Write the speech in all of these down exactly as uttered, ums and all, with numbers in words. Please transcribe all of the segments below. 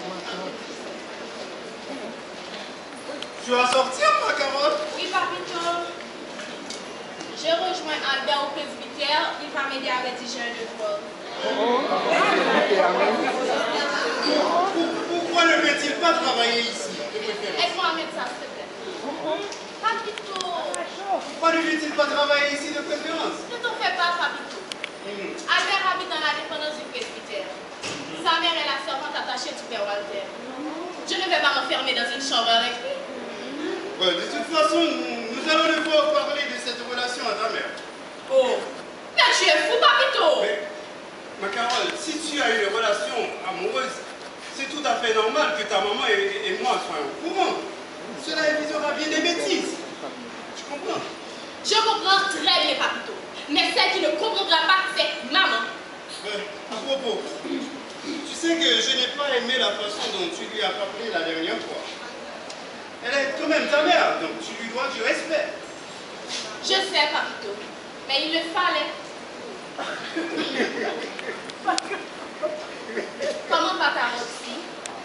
Tu vas sortir, ma Carole? Oui, papito. Je rejoins Albert au presbytère. Il va m'aider à rédiger un devoir. Pourquoi ne veut-il pas travailler ici? Aide-moi à mettre ça, s'il te plaît. Papito. Pourquoi ne veut-il pas travailler ici de préférence? Ne t'en fais pas, papito. Albert habite dans la dépendance du presbytère. Sa mère est la servante attachée du père Walter. Je ne vais pas m'enfermer dans une chambre avec lui. Ouais, de toute façon, nous, nous allons devoir parler de cette relation à ta mère. Oh, mais tu es fou, papito. Mais, ma Carole, si tu as une relation amoureuse, c'est tout à fait normal que ta maman et, et moi soyons au courant. Cela évitera bien des bêtises. Tu comprends? Je comprends très bien, papito. Mais celle qui ne comprendra pas, c'est maman. Euh, à propos, tu sais que je n'ai pas aimé la façon dont tu lui as parlé la dernière fois. Elle est quand même ta mère, donc tu lui dois du respect. Je sais, papito. Mais il le fallait. Comment va ta Roxy?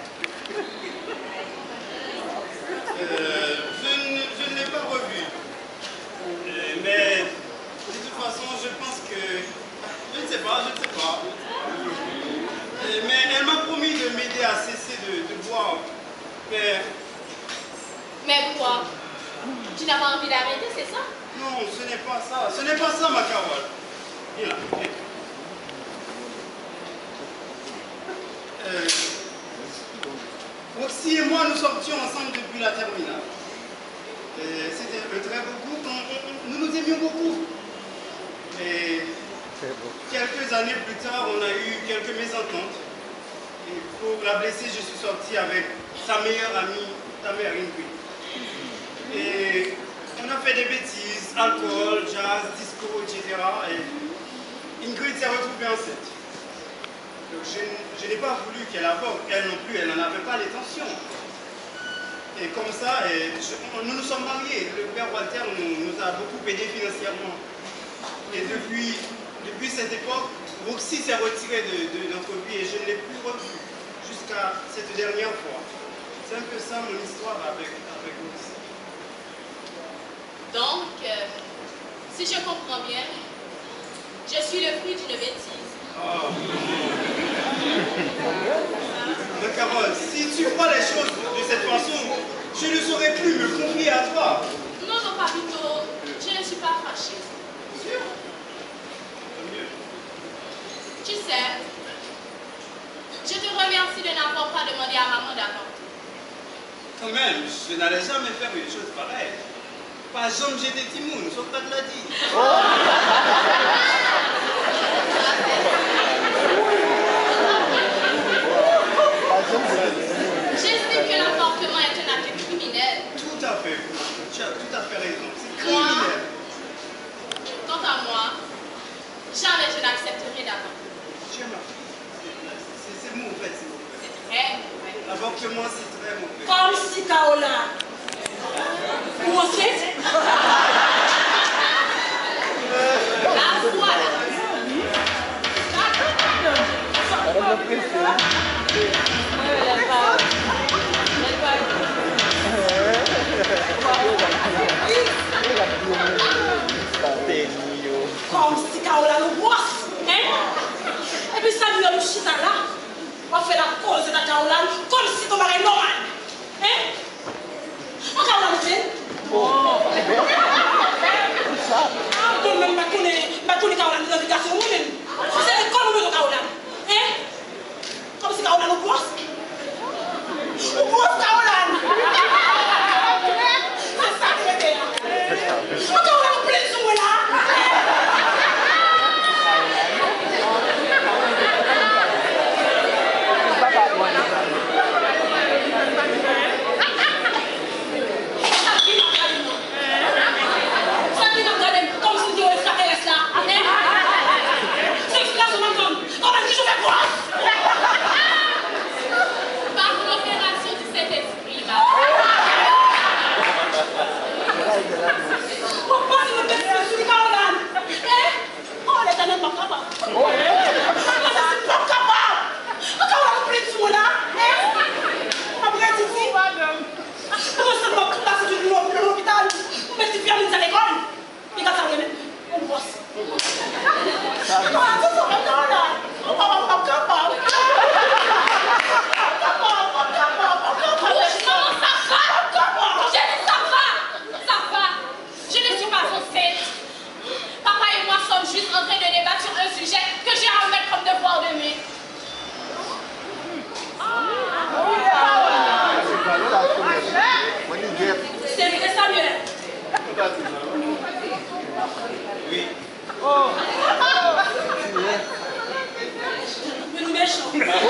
Euh, je ne, je ne l'ai pas revue. Euh, mais de toute façon, je pense que... Je ne sais pas, je ne sais pas. Euh, mais elle m'a promis de m'aider à cesser de, de boire. Mais... Mais quoi? Tu n'as pas envie d'arrêter, c'est ça? Non, ce n'est pas ça. Ce n'est pas ça, ma Carole. Viens là, viens. Euh, Roxy et moi, nous sortions ensemble depuis la terminale. C'était un très beau groupe. Nous nous aimions beaucoup. Et quelques années plus tard, on a eu quelques mésententes. Et pour la blesser, je suis sorti avec sa meilleure amie, ta mère Ingrid. Et on a fait des bêtises, alcool, jazz, disco, et cetera. Et Ingrid s'est retrouvée enceinte. Donc je, je n'ai pas voulu qu'elle avorte, elle non plus, elle n'en avait pas l'intention. Et comme ça, et je, nous nous sommes mariés. Le père Walter nous, nous a beaucoup aidés financièrement. Et depuis, depuis cette époque, Roxy s'est retirée de, de notre vie et je ne l'ai plus revue jusqu'à cette dernière fois. C'est un peu ça mon histoire avec, avec Roxy. Donc, euh, si je comprends bien, je suis le fruit d'une bêtise. Oh. Mais Carole, si tu vois les choses de cette façon, je ne saurais plus me confier à toi. Non, non, papito, je ne suis pas fâchée. Sûr? Tant mieux. Tu sais, je te remercie de n'avoir pas demandé à maman d'avorter. Quand même, je n'allais jamais faire une chose pareille. Pas jamais j'étais Timoun, sauf pas de l'a dit. J'estime que l'avortement est un acte criminel. Tout à fait. Tu as tout à fait raison. C'est criminel. Quant à moi, jamais je n'accepterai d'avorter. Tiens, ma fille, c'est mauvais, c'est mauvais. C'est très mauvais. L'avortement, c'est très mauvais. Comme si Kaola. Où c'est? La voilà. Comme si Kaola le bosse. Hein? Et puis ça lui a le chita là. On va faire la cause de la Kaola comme si ton mari est normal. Hein? On Kaola le fait. Ah, tout le monde m'a connu, m'a connu Kaola dans l'éducation. C'est l'école où on Kaola. Hein? Comme si Kaola le bosse. Le bosse Kaola. C'est ça qui me dit. On Kaola le plein de là. Par l'opération du Saint-Esprit, ma Oh, Oui. Oh. Mais nous méchants.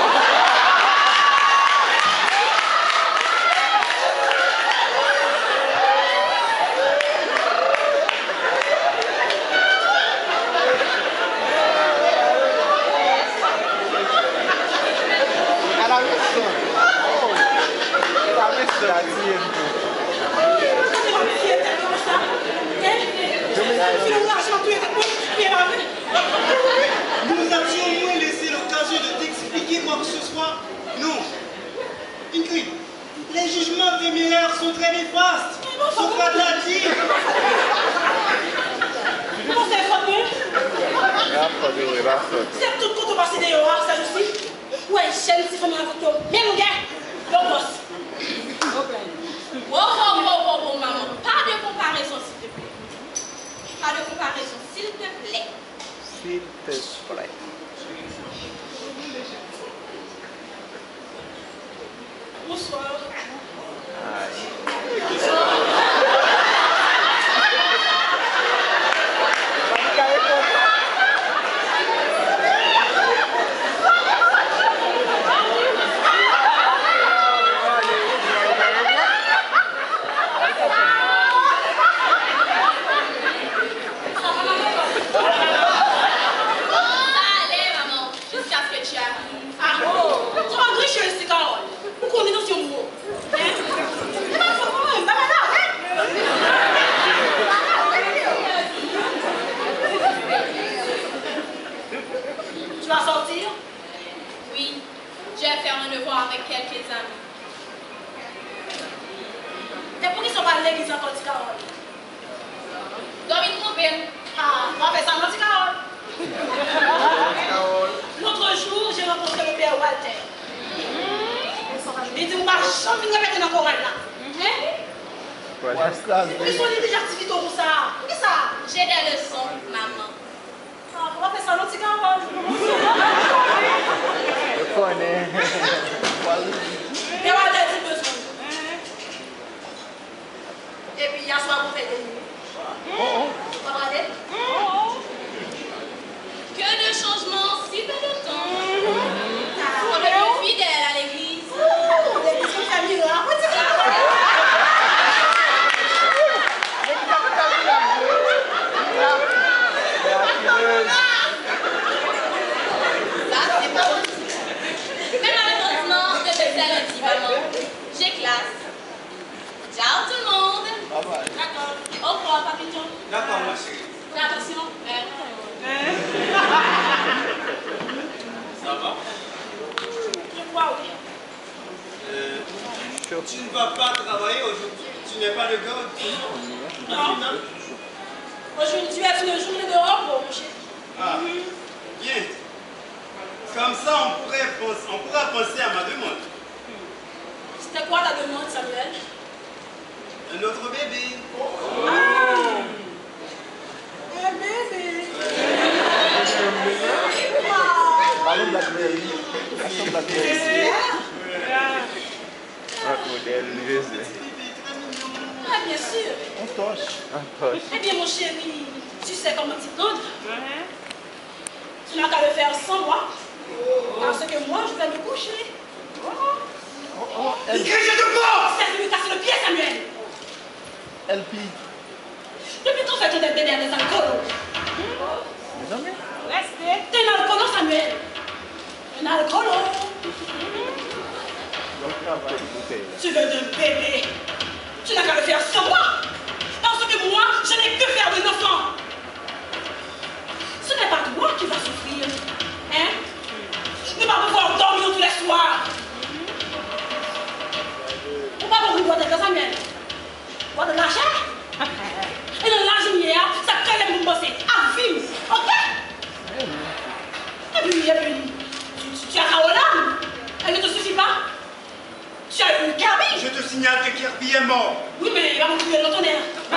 Nous avions au moins laissé l'occasion de t'expliquer quoi que ce soit. Non. Ingrid, les jugements téméraires sont très néfastes. Sont pas de la dire. Comment c'est fameux? C'est tout quand on passe dehors, ça je sais. Ouais, chaîne, si famille avec toi. Mais mon gars, le boss. Oh, oh, oh, oh, oh, maman. Pas de comparaison, s'il te plaît. Pas de comparaison, s'il te plaît. S'il te plaît. Bonsoir. Allez, maman, jusqu'à ce que tu arrives. Ah, oh, tu vas gricher ici, Carole. Pourquoi on est dans ce mot? Hein? C'est pas ça, quand même, pas malade, hein? Tu vas sortir? Oui, je vais faire un devoir avec quelques amis. Et pour qui sont pas à l'église encore, dit Carole? Dois me tromper. Ah, on va faire ça, non, dit Carole? L'autre jour, j'ai rencontré le père Walter. Il dit, on va jamais répéter dans le Coran là. Hein? Ils sont des activités comme ça. Qu'est-ce que ça? J'ai des leçons, maman. Ah, on va faire ça, non, dit Carole? Je connais. Père Walter dit besoin. Et puis, il y a soir, vous faites des nuits. Vous regardez? Que de changements, si peu de temps. On est plus fidèle à l'église. L'église de famille, là. Ça, c'est pas possible. Mais malheureusement, je te fais lundi, maman. J'ai classe. Ciao tout le monde. D'accord. Au revoir, papillon. D'accord, ma chérie. Fais attention. Ça va? Je crois, oui. Euh, tu ne vas pas travailler aujourd'hui. Tu n'es pas le gars. Non. Aujourd'hui est une journée de repos, mon chéri. Ah, bien. Comme ça, on pourrait penser, on pourra penser à ma demande. C'était quoi ta demande, Samuel? Un autre bébé. Ah! Un bébé! Allons Blackberry. Allons Blackberry. Un modèle, Bébé très mignon. Ah, bien sûr. on toche. Un toche. Eh bien, mon chéri, tu sais comment t'y prendre? Tu n'as qu'à le faire sans moi. Parce que moi, je vais me coucher. Oh, oh, elle, Ingrid, je te porte! C'est de lui casser le pied, Samuel. elle plie. Depuis quand fait-on des bébés à des alcoolos? Mais non, mais. Restez. T'es un alcoolo, Samuel. Un alcoolo. Donc, là, on va écouter. Tu veux d'un bébé. Tu n'as qu'à le faire sans moi. Parce que moi, je n'ai que faire d'un enfant. Ce n'est pas toi qui vas souffrir. Hein? Ne pas pouvoir dormir tous les soirs. On va pas vous boire de la Samuel. Boire de l'argent. Et dans l'argent, ça crée les bosser. À vivre. Ok? Kirby est mort. Oui, mais il va me trouver le tonnerre.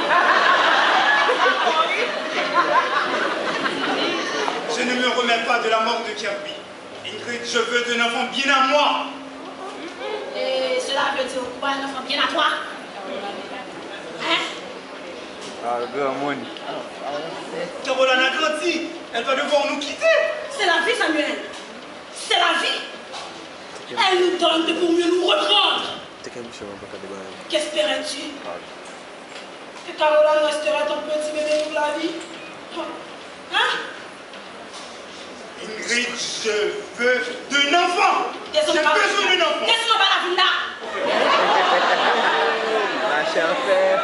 Je ne me remets pas de la mort de Kirby. Ingrid, je veux un enfant bien à moi. Et cela veut dire quoi, un enfant bien à toi? Hein? Ah, le beurre money. Caroline a grandi. Elle va devoir nous quitter. C'est la vie, Samuel. C'est la vie. Elle nous donne de pour mieux nous reprendre. Qu'espérais-tu? Que Caroline resterait ton petit bébé toute la vie? Hein? Ingrid, je veux d'un enfant. J'ai besoin d'un enfant. Laisse-moi pas la vie là. Marcher en fer.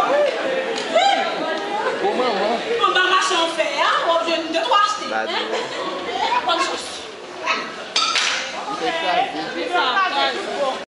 Pour maman. On va marcher en fer, hein? On va besoin de trois acheter. Bah, Hein? Bonne chance. C'est ça.